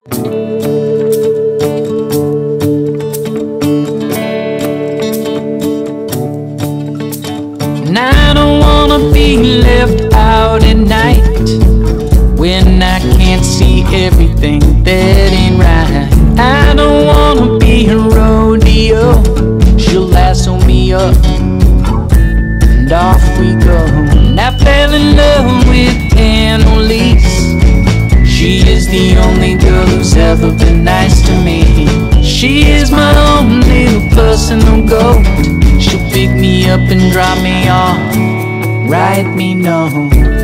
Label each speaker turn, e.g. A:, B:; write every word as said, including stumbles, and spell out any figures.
A: And I don't wanna be left out at night when I can't see everything that ain't right. I don't wanna be a rodeo. She'll lasso me up and off we go. And I fell in love with Annalise. She is the only girl who's ever been nice to me. She is my own little personal goat. She'll pick me up and drop me off, write me notes.